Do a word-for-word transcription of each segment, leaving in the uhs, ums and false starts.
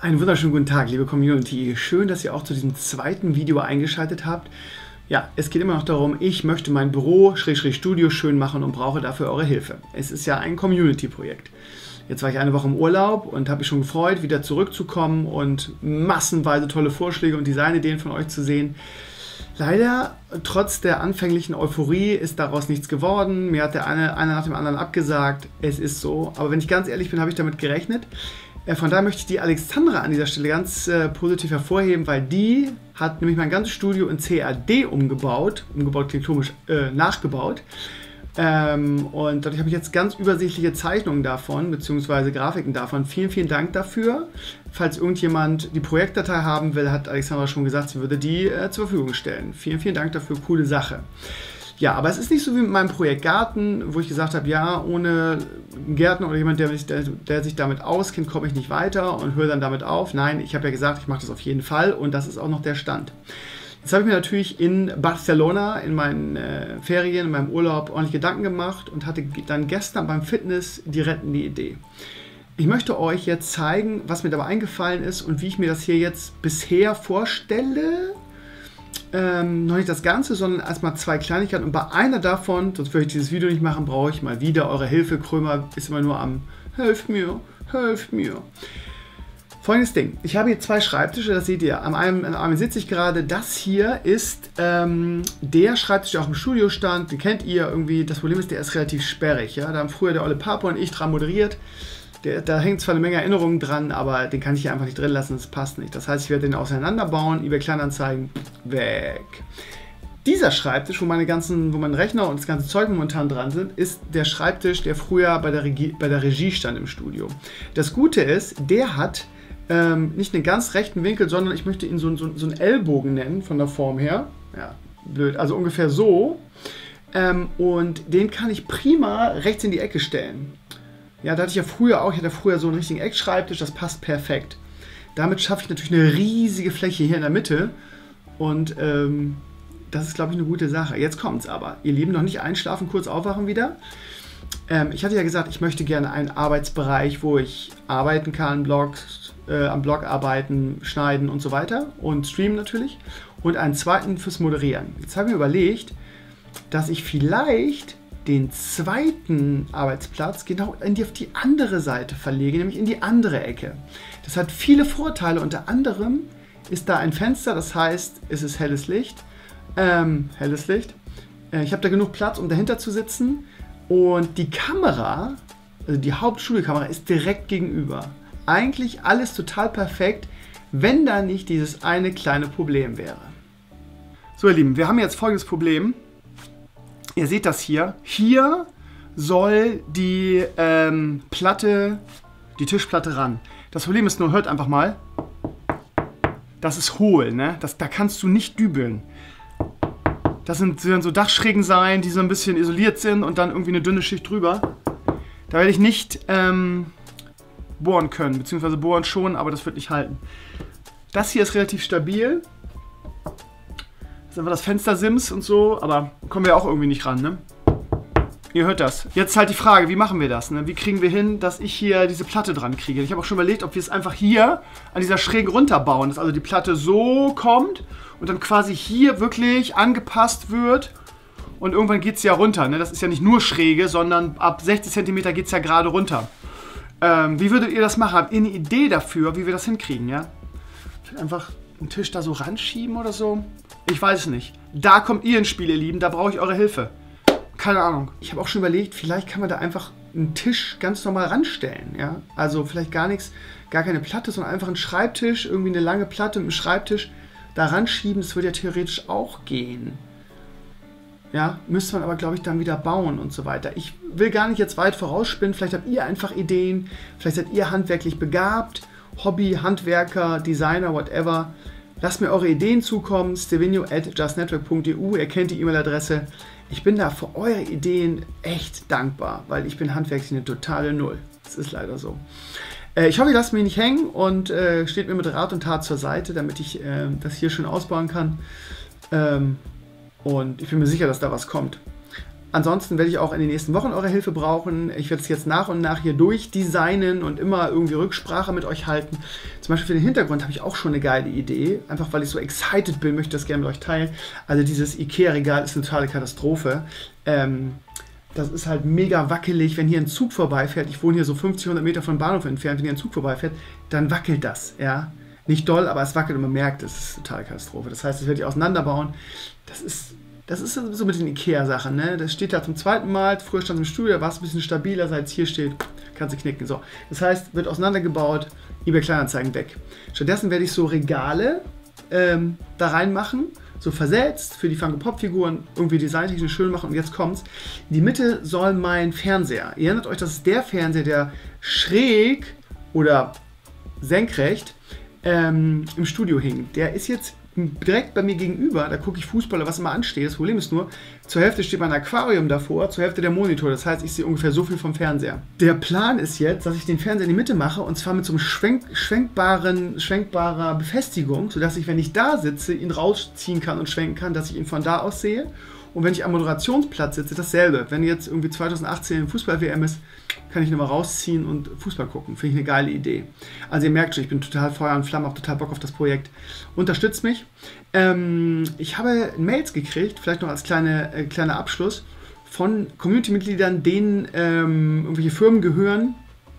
Einen wunderschönen guten Tag, liebe Community. Schön, dass ihr auch zu diesem zweiten Video eingeschaltet habt. Ja, es geht immer noch darum, ich möchte mein Büro, Schrägstrich Studio schön machen und brauche dafür eure Hilfe. Es ist ja ein Community-Projekt. Jetzt war ich eine Woche im Urlaub und habe mich schon gefreut, wieder zurückzukommen und massenweise tolle Vorschläge und Designideen von euch zu sehen. Leider, trotz der anfänglichen Euphorie, ist daraus nichts geworden. Mir hat der eine, einer nach dem anderen abgesagt. Es ist so. Aber wenn ich ganz ehrlich bin, habe ich damit gerechnet. Von daher möchte ich die Alexandra an dieser Stelle ganz äh, positiv hervorheben, weil die hat nämlich mein ganzes Studio in C A D umgebaut. Umgebaut klingt komisch, äh, nachgebaut. Ähm, und dadurch habe ich jetzt ganz übersichtliche Zeichnungen davon, beziehungsweise Grafiken davon. Vielen, vielen Dank dafür. Falls irgendjemand die Projektdatei haben will, hat Alexandra schon gesagt, sie würde die äh, zur Verfügung stellen. Vielen, vielen Dank dafür, coole Sache. Ja, aber es ist nicht so wie mit meinem Projekt Garten, wo ich gesagt habe, ja, ohne einen Gärtner oder jemand, der, der, der sich damit auskennt, komme ich nicht weiter und höre dann damit auf. Nein, ich habe ja gesagt, ich mache das auf jeden Fall und das ist auch noch der Stand. Jetzt habe ich mir natürlich in Barcelona, in meinen äh, Ferien, in meinem Urlaub ordentlich Gedanken gemacht und hatte dann gestern beim Fitness die rettende Idee. Ich möchte euch jetzt zeigen, was mir dabei eingefallen ist und wie ich mir das hier jetzt bisher vorstelle. Ähm, noch nicht das Ganze, sondern erstmal zwei Kleinigkeiten. Und bei einer davon, sonst würde ich dieses Video nicht machen, brauche ich mal wieder eure Hilfe. Krömer ist immer nur am helft mir, helft mir. Folgendes Ding. Ich habe hier zwei Schreibtische, das seht ihr. Am einen, am einen sitze ich gerade. Das hier ist ähm, der Schreibtisch, der auch im Studio stand. Den kennt ihr irgendwie. Das Problem ist, der ist relativ sperrig. Ja? Da haben früher der Olle Papa und ich dran moderiert. Der, da hängt zwar eine Menge Erinnerungen dran, aber den kann ich hier einfach nicht drin lassen, das passt nicht. Das heißt, ich werde den auseinanderbauen, eBay Kleinanzeigen, weg. Dieser Schreibtisch, wo meine ganzen, wo mein Rechner und das ganze Zeug momentan dran sind, ist der Schreibtisch, der früher bei der Regie, bei der Regie stand im Studio. Das Gute ist, der hat ähm, nicht einen ganz rechten Winkel, sondern ich möchte ihn so, so, so einen Ellbogen nennen, von der Form her. Ja, blöd, also ungefähr so. Ähm, und den kann ich prima rechts in die Ecke stellen. Ja, da hatte ich ja früher auch, ich hatte früher so einen richtigen Eckschreibtisch, das passt perfekt. Damit schaffe ich natürlich eine riesige Fläche hier in der Mitte und ähm, das ist, glaube ich, eine gute Sache. Jetzt kommt es aber. Ihr Lieben, noch nicht einschlafen, kurz aufwachen wieder. Ähm, ich hatte ja gesagt, ich möchte gerne einen Arbeitsbereich, wo ich arbeiten kann, Blogs, äh, am Blog arbeiten, schneiden und so weiter und streamen natürlich und einen zweiten fürs Moderieren. Jetzt habe ich mir überlegt, dass ich vielleicht den zweiten Arbeitsplatz genau in die, auf die andere Seite verlege, nämlich in die andere Ecke. Das hat viele Vorteile, unter anderem ist da ein Fenster, das heißt, es ist helles Licht, ähm, helles Licht. Äh, ich habe da genug Platz, um dahinter zu sitzen und die Kamera, also die Hauptstudiokamera ist direkt gegenüber. Eigentlich alles total perfekt, wenn da nicht dieses eine kleine Problem wäre. So ihr Lieben, wir haben jetzt folgendes Problem. Ihr seht das hier. Hier soll die ähm, Platte, die Tischplatte ran. Das Problem ist nur, hört einfach mal. Das ist hohl, ne? Das, da kannst du nicht dübeln. Das sind, sind so Dachschrägen sein, die so ein bisschen isoliert sind und dann irgendwie eine dünne Schicht drüber. Da werde ich nicht ähm, bohren können, beziehungsweise bohren schon, aber das wird nicht halten. Das hier ist relativ stabil. Das ist einfach das Fenstersims und so, aber kommen wir auch irgendwie nicht ran, ne? Ihr hört das. Jetzt halt die Frage, wie machen wir das, ne? Wie kriegen wir hin, dass ich hier diese Platte dran kriege? Ich habe auch schon überlegt, ob wir es einfach hier an dieser Schrägen runterbauen, dass also die Platte so kommt und dann quasi hier wirklich angepasst wird und irgendwann geht es ja runter, ne? Das ist ja nicht nur schräge, sondern ab sechzig Zentimeter geht es ja gerade runter. Ähm, wie würdet ihr das machen? Habt ihr eine Idee dafür, wie wir das hinkriegen, ja? Einfach einen Tisch da so ranschieben oder so? Ich weiß es nicht. Da kommt ihr ins Spiel, ihr Lieben. Da brauche ich eure Hilfe. Keine Ahnung. Ich habe auch schon überlegt, vielleicht kann man da einfach einen Tisch ganz normal ranstellen. Ja? Also vielleicht gar nichts, gar keine Platte, sondern einfach einen Schreibtisch, irgendwie eine lange Platte mit einem Schreibtisch da ranschieben. Das würde ja theoretisch auch gehen. Ja, müsste man aber, glaube ich, dann wieder bauen und so weiter. Ich will gar nicht jetzt weit vorausspinnen. Vielleicht habt ihr einfach Ideen. Vielleicht seid ihr handwerklich begabt. Hobby, Handwerker, Designer, whatever. Lasst mir eure Ideen zukommen, stevenio at justnetwork punkt e u, ihr kennt die E-Mail-Adresse. Ich bin da für eure Ideen echt dankbar, weil ich bin handwerklich eine totale Null. Das ist leider so. Äh, ich hoffe, ihr lasst mich nicht hängen und äh, steht mir mit Rat und Tat zur Seite, damit ich äh, das hier schön ausbauen kann. Ähm, und ich bin mir sicher, dass da was kommt. Ansonsten werde ich auch in den nächsten Wochen eure Hilfe brauchen. Ich werde es jetzt nach und nach hier durchdesignen und immer irgendwie Rücksprache mit euch halten. Zum Beispiel für den Hintergrund habe ich auch schon eine geile Idee. Einfach weil ich so excited bin, möchte ich das gerne mit euch teilen. Also dieses Ikea-Regal ist eine totale Katastrophe. Ähm, das ist halt mega wackelig, wenn hier ein Zug vorbeifährt. Ich wohne hier so fünfzig, hundert Meter vom Bahnhof entfernt. Wenn hier ein Zug vorbeifährt, dann wackelt das, ja. Nicht doll, aber es wackelt und man merkt, es ist eine totale Katastrophe. Das heißt, das werde ich auseinanderbauen. Das ist... Das ist so mit den Ikea-Sachen, ne? Das steht da zum zweiten Mal. Früher stand es im Studio, da war es ein bisschen stabiler. Seit es hier steht, kannst du knicken. So. Das heißt, wird auseinandergebaut, eBay Kleinanzeigen weg. Stattdessen werde ich so Regale ähm, da reinmachen, so versetzt für die Funko-Pop-Figuren, irgendwie designtechnisch schön machen. Und jetzt kommt's. In die Mitte soll mein Fernseher. Ihr erinnert euch, das ist der Fernseher, der schräg oder senkrecht ähm, im Studio hing. Der ist jetzt direkt bei mir gegenüber, da gucke ich Fußball oder was immer ansteht. Das Problem ist nur, zur Hälfte steht mein Aquarium davor, zur Hälfte der Monitor. Das heißt, ich sehe ungefähr so viel vom Fernseher. Der Plan ist jetzt, dass ich den Fernseher in die Mitte mache und zwar mit so einem schwenk, schwenkbaren, schwenkbarer Befestigung, sodass ich, wenn ich da sitze, ihn rausziehen kann und schwenken kann, dass ich ihn von da aus sehe. Und wenn ich am Moderationsplatz sitze, dasselbe. Wenn jetzt irgendwie zweitausendachtzehn Fußball-W M ist, kann ich nochmal rausziehen und Fußball gucken. Finde ich eine geile Idee. Also ihr merkt schon, ich bin total Feuer und Flamme, habe total Bock auf das Projekt. Unterstützt mich. Ähm, ich habe Mails gekriegt, vielleicht noch als kleine, äh, kleiner Abschluss, von Community-Mitgliedern, denen ähm, irgendwelche Firmen gehören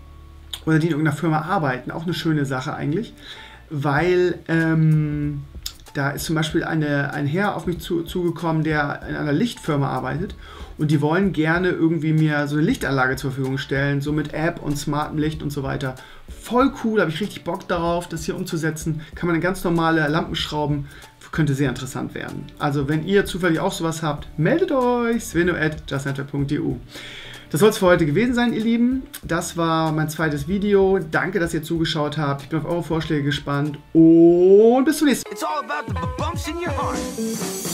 oder die in irgendeiner Firma arbeiten. Auch eine schöne Sache eigentlich, weil... Ähm, Da ist zum Beispiel eine, ein Herr auf mich zu, zugekommen, der in einer Lichtfirma arbeitet und die wollen gerne irgendwie mir so eine Lichtanlage zur Verfügung stellen, so mit App und smartem Licht und so weiter. Voll cool, habe ich richtig Bock darauf, das hier umzusetzen. Kann man eine ganz normale Lampen schrauben, könnte sehr interessant werden. Also wenn ihr zufällig auch sowas habt, meldet euch, sveno at justnetwork punkt e u. Das soll es für heute gewesen sein, ihr Lieben. Das war mein zweites Video. Danke, dass ihr zugeschaut habt. Ich bin auf eure Vorschläge gespannt und bis zum nächsten Mal.